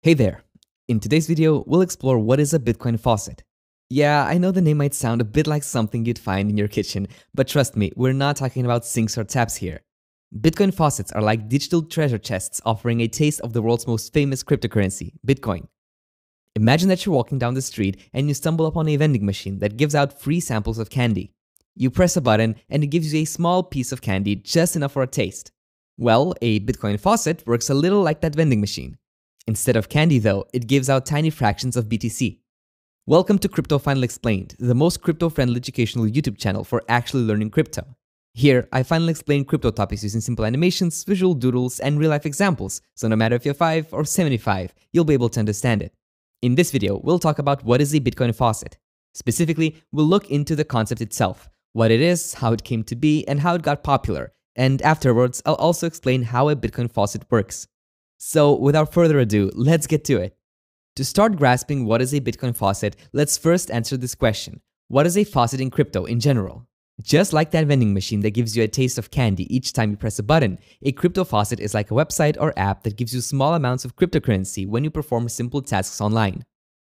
Hey there! In today's video, we'll explore what is a Bitcoin faucet. Yeah, I know the name might sound a bit like something you'd find in your kitchen, but trust me, we're not talking about sinks or taps here. Bitcoin faucets are like digital treasure chests offering a taste of the world's most famous cryptocurrency, Bitcoin. Imagine that you're walking down the street and you stumble upon a vending machine that gives out free samples of candy. You press a button and it gives you a small piece of candy, just enough for a taste. Well, a Bitcoin faucet works a little like that vending machine. Instead of candy though, it gives out tiny fractions of BTC. Welcome to Crypto Finally Explained, the most crypto-friendly educational YouTube channel for actually learning crypto. Here, I finally explain crypto topics using simple animations, visual doodles, and real-life examples, so no matter if you're 5 or 75, you'll be able to understand it. In this video, we'll talk about what is a Bitcoin faucet. Specifically, we'll look into the concept itself, what it is, how it came to be, and how it got popular. And afterwards, I'll also explain how a Bitcoin faucet works. So without further ado, let's get to it. To start grasping what is a Bitcoin faucet, let's first answer this question. What is a faucet in crypto in general? Just like that vending machine that gives you a taste of candy each time you press a button, a crypto faucet is like a website or app that gives you small amounts of cryptocurrency when you perform simple tasks online.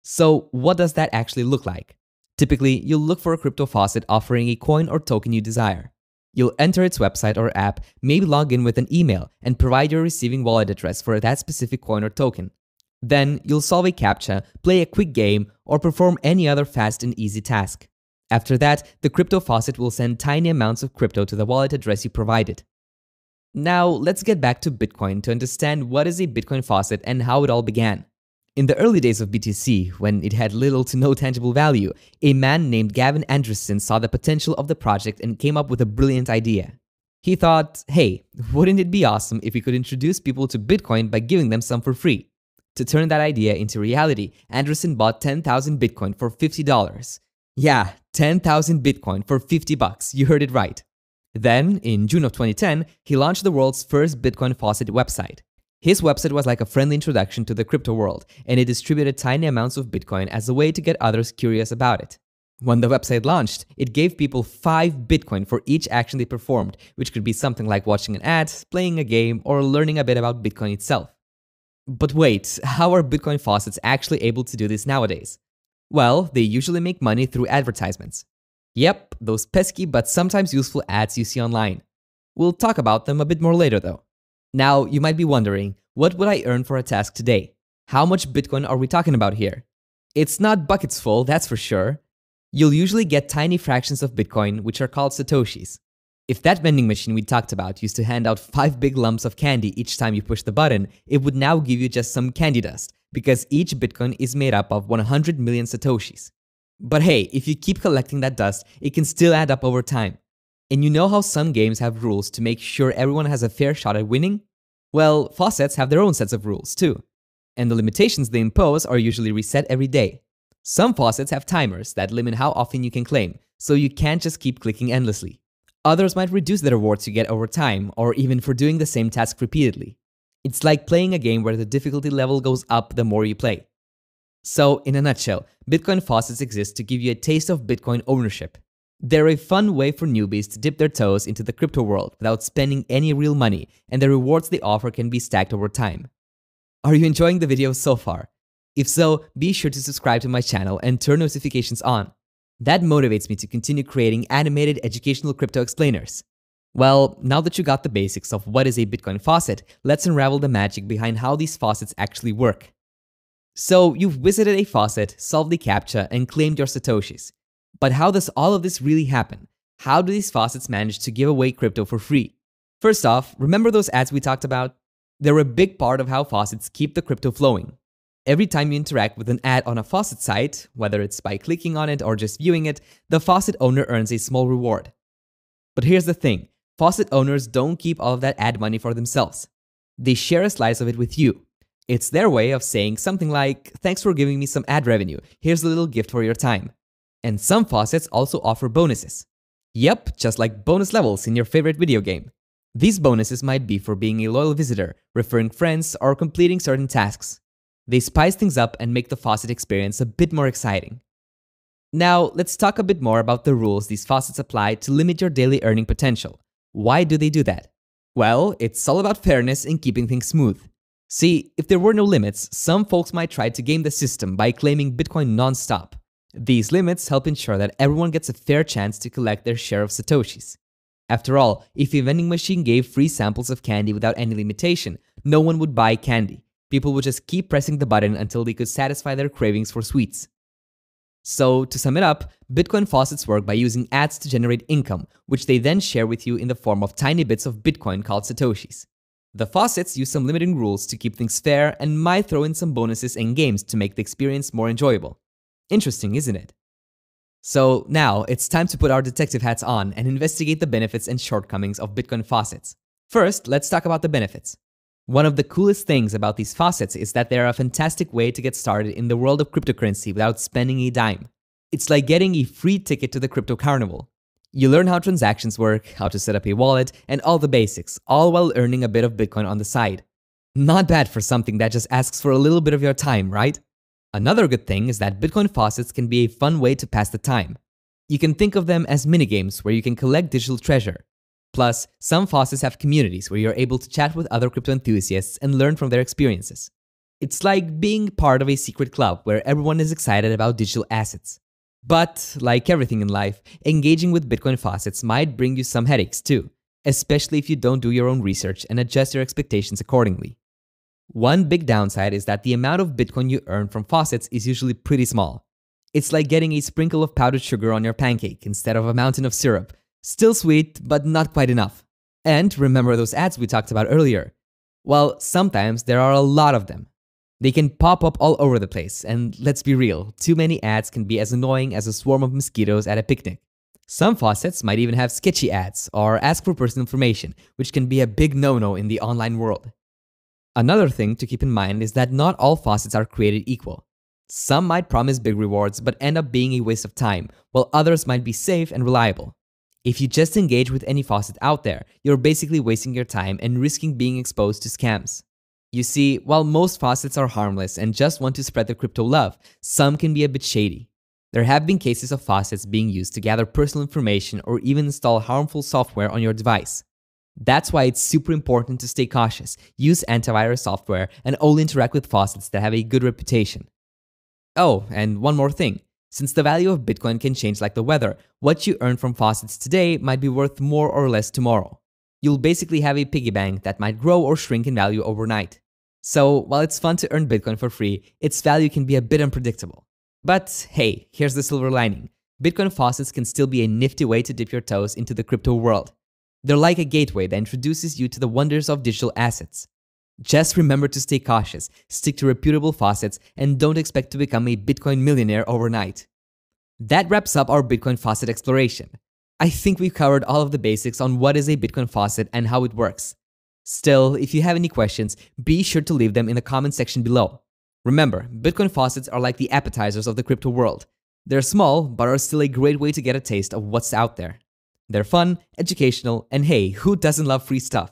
So what does that actually look like? Typically, you'll look for a crypto faucet offering a coin or token you desire. You'll enter its website or app, maybe log in with an email, and provide your receiving wallet address for that specific coin or token. Then, you'll solve a CAPTCHA, play a quick game, or perform any other fast and easy task. After that, the crypto faucet will send tiny amounts of crypto to the wallet address you provided. Now, let's get back to Bitcoin to understand what is a Bitcoin faucet and how it all began. In the early days of BTC, when it had little to no tangible value, a man named Gavin Andresen saw the potential of the project and came up with a brilliant idea. He thought, hey, wouldn't it be awesome if we could introduce people to Bitcoin by giving them some for free? To turn that idea into reality, Andresen bought 10,000 Bitcoin for $50. Yeah, 10,000 Bitcoin for $50, you heard it right. Then, in June of 2010, he launched the world's first Bitcoin faucet website. His website was like a friendly introduction to the crypto world, and it distributed tiny amounts of Bitcoin as a way to get others curious about it. When the website launched, it gave people 5 Bitcoin for each action they performed, which could be something like watching an ad, playing a game, or learning a bit about Bitcoin itself. But wait, how are Bitcoin faucets actually able to do this nowadays? Well, they usually make money through advertisements. Yep, those pesky but sometimes useful ads you see online. We'll talk about them a bit more later though. Now, you might be wondering, what would I earn for a task today? How much Bitcoin are we talking about here? It's not buckets full, that's for sure. You'll usually get tiny fractions of Bitcoin, which are called Satoshis. If that vending machine we talked about used to hand out 5 big lumps of candy each time you push the button, it would now give you just some candy dust, because each Bitcoin is made up of 100 million Satoshis. But hey, if you keep collecting that dust, it can still add up over time. And you know how some games have rules to make sure everyone has a fair shot at winning? Well, faucets have their own sets of rules too. And the limitations they impose are usually reset every day. Some faucets have timers that limit how often you can claim, so you can't just keep clicking endlessly. Others might reduce the rewards you get over time, or even for doing the same task repeatedly. It's like playing a game where the difficulty level goes up the more you play. So, in a nutshell, Bitcoin faucets exist to give you a taste of Bitcoin ownership. They're a fun way for newbies to dip their toes into the crypto world without spending any real money, and the rewards they offer can be stacked over time. Are you enjoying the video so far? If so, be sure to subscribe to my channel and turn notifications on. That motivates me to continue creating animated educational crypto explainers. Well, now that you got the basics of what is a Bitcoin faucet, let's unravel the magic behind how these faucets actually work. So, you've visited a faucet, solved the CAPTCHA, and claimed your Satoshis. But how does all of this really happen? How do these faucets manage to give away crypto for free? First off, remember those ads we talked about? They're a big part of how faucets keep the crypto flowing. Every time you interact with an ad on a faucet site, whether it's by clicking on it or just viewing it, the faucet owner earns a small reward. But here's the thing, faucet owners don't keep all of that ad money for themselves. They share a slice of it with you. It's their way of saying something like, thanks for giving me some ad revenue, here's a little gift for your time. And some faucets also offer bonuses. Yep, just like bonus levels in your favorite video game. These bonuses might be for being a loyal visitor, referring friends, or completing certain tasks. They spice things up and make the faucet experience a bit more exciting. Now, let's talk a bit more about the rules these faucets apply to limit your daily earning potential. Why do they do that? Well, it's all about fairness and keeping things smooth. See, if there were no limits, some folks might try to game the system by claiming Bitcoin non-stop. These limits help ensure that everyone gets a fair chance to collect their share of Satoshis. After all, if a vending machine gave free samples of candy without any limitation, no one would buy candy. People would just keep pressing the button until they could satisfy their cravings for sweets. So, to sum it up, Bitcoin faucets work by using ads to generate income, which they then share with you in the form of tiny bits of Bitcoin called Satoshis. The faucets use some limiting rules to keep things fair and might throw in some bonuses and games to make the experience more enjoyable. Interesting, isn't it? So now it's time to put our detective hats on and investigate the benefits and shortcomings of Bitcoin faucets. First, let's talk about the benefits. One of the coolest things about these faucets is that they are a fantastic way to get started in the world of cryptocurrency without spending a dime. It's like getting a free ticket to the crypto carnival. You learn how transactions work, how to set up a wallet, and all the basics, all while earning a bit of Bitcoin on the side. Not bad for something that just asks for a little bit of your time, right? Another good thing is that Bitcoin faucets can be a fun way to pass the time. You can think of them as minigames where you can collect digital treasure. Plus, some faucets have communities where you're able to chat with other crypto enthusiasts and learn from their experiences. It's like being part of a secret club where everyone is excited about digital assets. But, like everything in life, engaging with Bitcoin faucets might bring you some headaches too, especially if you don't do your own research and adjust your expectations accordingly. One big downside is that the amount of Bitcoin you earn from faucets is usually pretty small. It's like getting a sprinkle of powdered sugar on your pancake instead of a mountain of syrup. Still sweet, but not quite enough. And remember those ads we talked about earlier? Well, sometimes there are a lot of them. They can pop up all over the place, and let's be real, too many ads can be as annoying as a swarm of mosquitoes at a picnic. Some faucets might even have sketchy ads or ask for personal information, which can be a big no-no in the online world. Another thing to keep in mind is that not all faucets are created equal. Some might promise big rewards but end up being a waste of time, while others might be safe and reliable. If you just engage with any faucet out there, you're basically wasting your time and risking being exposed to scams. You see, while most faucets are harmless and just want to spread the crypto love, some can be a bit shady. There have been cases of faucets being used to gather personal information or even install harmful software on your device. That's why it's super important to stay cautious, use antivirus software, and only interact with faucets that have a good reputation. Oh, and one more thing. Since the value of Bitcoin can change like the weather, what you earn from faucets today might be worth more or less tomorrow. You'll basically have a piggy bank that might grow or shrink in value overnight. So, while it's fun to earn Bitcoin for free, its value can be a bit unpredictable. But hey, here's the silver lining. Bitcoin faucets can still be a nifty way to dip your toes into the crypto world. They're like a gateway that introduces you to the wonders of digital assets. Just remember to stay cautious, stick to reputable faucets, and don't expect to become a Bitcoin millionaire overnight. That wraps up our Bitcoin faucet exploration. I think we've covered all of the basics on what is a Bitcoin faucet and how it works. Still, if you have any questions, be sure to leave them in the comment section below. Remember, Bitcoin faucets are like the appetizers of the crypto world. They're small, but are still a great way to get a taste of what's out there. They're fun, educational, and hey, who doesn't love free stuff?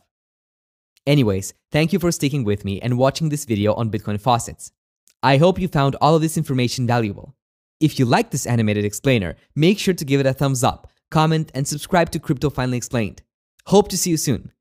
Anyways, thank you for sticking with me and watching this video on Bitcoin faucets. I hope you found all of this information valuable. If you like this animated explainer, make sure to give it a thumbs up, comment, and subscribe to Crypto Finally Explained. Hope to see you soon.